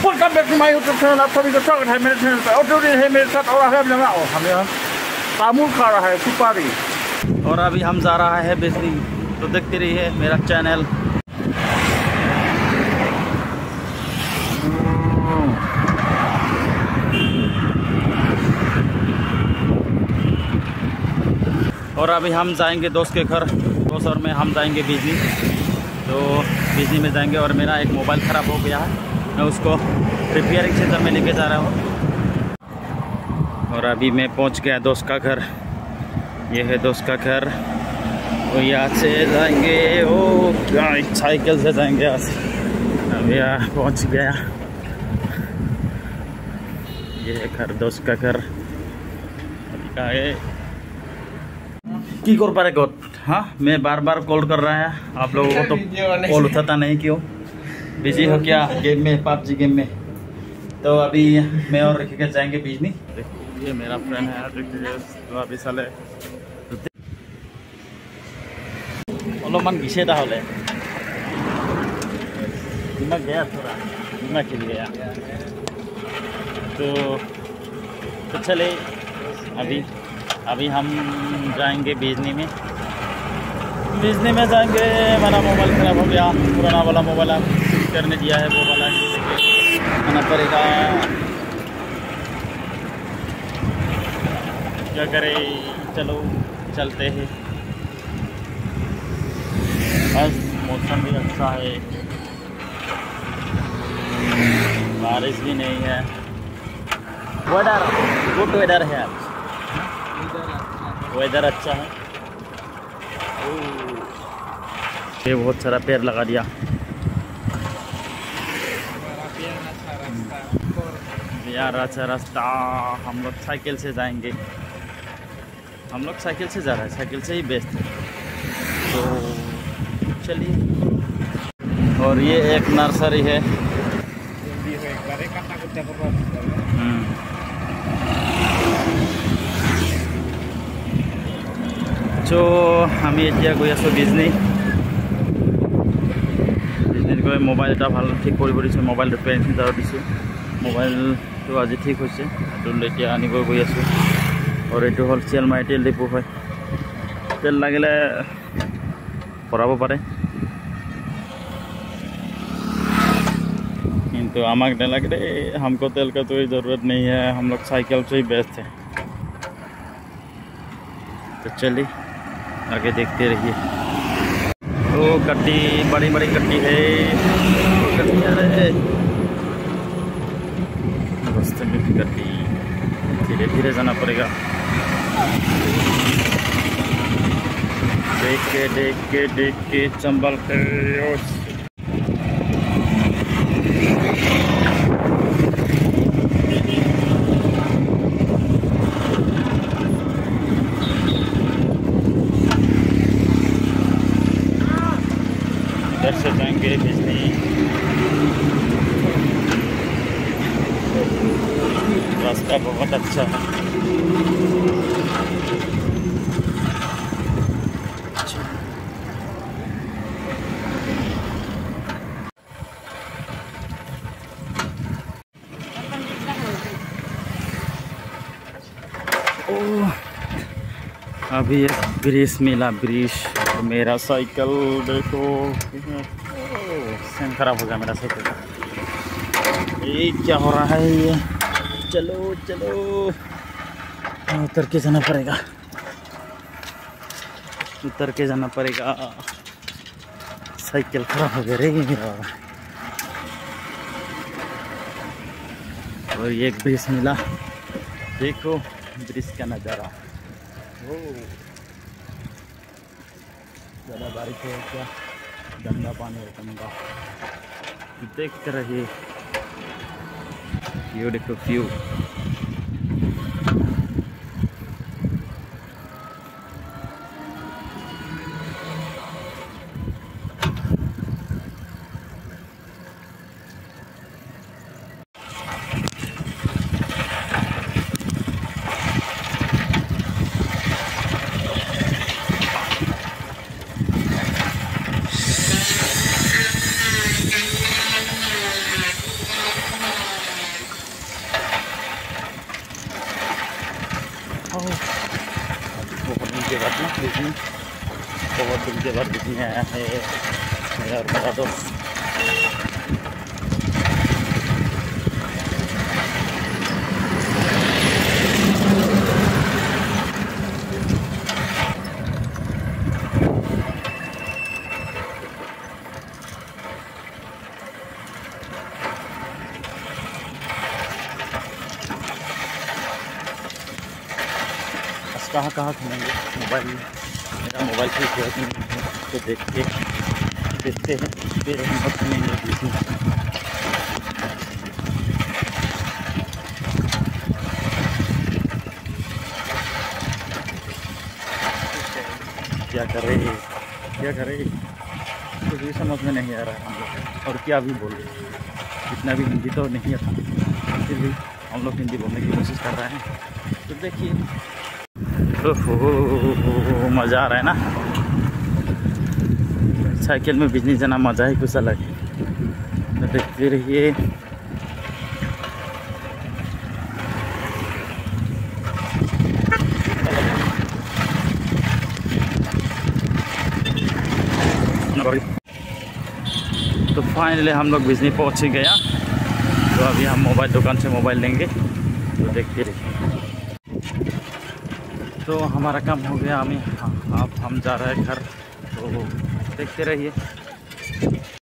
Welcome back to my YouTube channel. आप सभी का स्वागत है मेरे चैनल पर। और जो है मेरे साथ और है हमें तामुल खा रहा है सुपारी। और अभी हम जा रहा है बिजली, तो देखते रहिए मेरा चैनल। और अभी हम जाएंगे दोस्त के घर, दोस्त और मैं हम जाएंगे बिजली। तो बिजली में जाएंगे और मेरा एक मोबाइल ख़राब हो गया है, मैं उसको रिपेयरिंग सेंटर में लेके जा रहा हूँ। और अभी मैं पहुँच गया दोस्त का घर। ये है दोस्त का घर। तो यहाँ से जाएंगे, ओ साइकिल से जाएंगे यहाँ से। अब यहाँ पहुँच गया, ये है घर, दोस्त का घर। अभी का है की कर पारे गोट। हाँ, मैं बार बार कॉल कर रहा है, आप लोगों को तो कॉल उठाता नहीं, क्यों? बिजी हो क्या गेम में, पबजी गेम में? तो अभी मैं और रखी के जाएंगे बिजली। ये मेरा फ्रेंड है तो अभी साले अलमान घिसे हले दिमाग गया, थोड़ा दिमाग खिल गया। तो चले अभी हम जाएंगे बिजली में। बिजली में जाएंगे, मेरा मोबाइल ख़राब हो गया, पुराना वाला मोबाइल ठीक करने दिया है, वो वाला आना पड़ेगा। क्या करें, चलो चलते हैं। बस मौसम भी अच्छा है, बारिश भी नहीं है, वेदर गुड वेदर है आज, वेदर अच्छा है। ये बहुत सारा पेड़ लगा दिया। यार अच्छा रास्ता, हम लोग साइकिल से जाएंगे। हम लोग साइकिल से जा रहे हैं, साइकिल से ही बेस्ट है। तो चलिए। और ये एक नर्सरी है। जो আমি এতিয়া গৈ আছোঁ বিজনী। বিজনীত গৈ মোবাইল এটা ভাল ঠিক কৰিব দিছোঁ, মোবাইল ৰিপেয়াৰিং চেণ্টাৰত দিছোঁ। মোবাইলটো আজি ঠিক হৈছে, এইটো এতিয়া আনিব গৈ আছোঁ। আৰু এইটো হ'ল চিয়ালমাৰী তেল ডিপু হয়, তেল লাগিলে ভৰাব পাৰে, কিন্তু আমাক নালাগে দেই। हमको तेल का कोई ज़रूरत नहीं है, हम लोग साइकिल से ही बेस्ट है। तो चलिए आगे देखते रहिए। ओ गड्डी, बड़ी बड़ी गड्डी है, गड्डी आ रहे है रास्ते में भी गड्डी, धीरे धीरे जाना पड़ेगा। देख के चंबल के। इधर से जाएंगे बिजली। रास्ता बहुत अच्छा है। अभी एक ब्रिज मिला, ब्रिज। और मेरा साइकिल देखो, सेम खराब हो गया मेरा साइकिल। ये क्या हो रहा है ये? चलो चलो, उतर के जाना पड़ेगा, उतर के जाना पड़ेगा। साइकिल खराब हो गया रे मेरा। और ये एक ब्रिज मिला, देखो ब्रिज का नज़ारा। ज़्यादा बारिश है क्या, गंदा पानी है गंदा। देखते रहिए, व्यू देखो, व्यू। के बाद ना बिजली, बहुत दिन के बाद बिजली आया है मेरा और मेरा दोस्त। कहाँ कहाँ घूमेंगे मोबाइल में, मेरा मोबाइल ठीक है कि नहीं तो देखते हैं फिर हम लोग घूमेंगे बिजली। क्या करे कुछ भी समझ में नहीं आ रहा है हम लोग, और क्या भी बोले। इतना भी हिंदी तो नहीं आता, फिर भी हम लोग हिंदी बोलने की कोशिश कर रहे हैं। तो देखिए मज़ा आ रहा है ना, साइकिल में बिजली जाना मज़ा ही कुछ अलग है। तो देखते रहिए। तो फाइनली हम लोग बिजली पहुंच ही गया। तो अभी हम मोबाइल दुकान से मोबाइल लेंगे। तो देखते रहिए। तो हमारा काम हो गया, हम जा रहे हैं घर। तो देखते रहिए।